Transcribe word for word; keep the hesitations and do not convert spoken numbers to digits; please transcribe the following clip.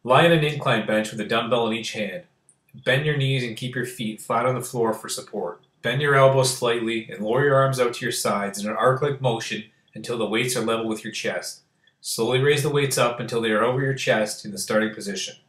Lie on an incline bench with a dumbbell in each hand. Bend your knees and keep your feet flat on the floor for support. Bend your elbows slightly and lower your arms out to your sides in an arc-like motion until the weights are level with your chest. Slowly raise the weights up until they are over your chest in the starting position.